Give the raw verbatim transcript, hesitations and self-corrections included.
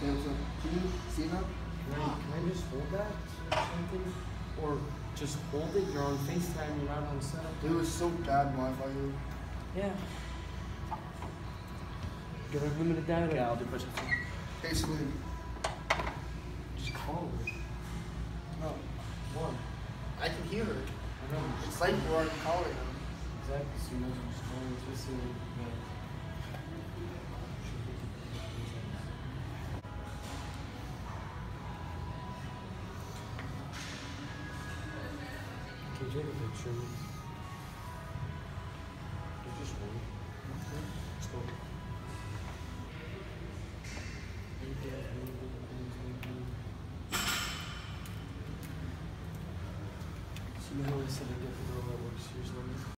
Yeah, so can you see that? Can I, can I just hold that or something? Or just hold it? You're on FaceTime, you're not on setup. It was so bad Wi-Fi here. Yeah. Get unlimited data. Okay, I'll do push-ups. Basically, Just call her. no. One. I can hear her. I know. It's like we're already calling her. Exactly. So you know, just call her. Just so you know. Can you take a picture? You just hold it. Let's go. So you know how I said I get the girl that works here, so